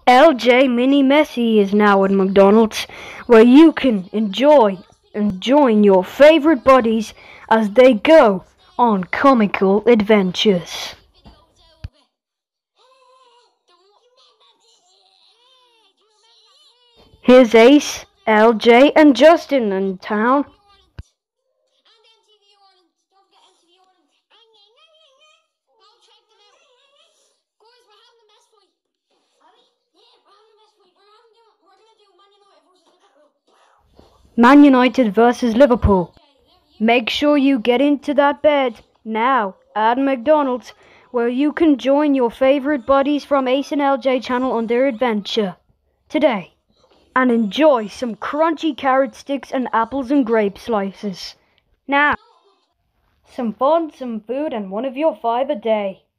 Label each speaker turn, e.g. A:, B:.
A: LJ Mini Messi is now at McDonald's, where you can join your favorite buddies as they go on comical adventures. Here's Ace, LJ, and Justin in town. Man United versus Liverpool. Make sure you get into that bed now at McDonald's, where you can join your favorite buddies from Ace and LJ channel on their adventure today and enjoy some crunchy carrot sticks and apples and grape slices. Now, some fun, some food, and one of your 5 a day.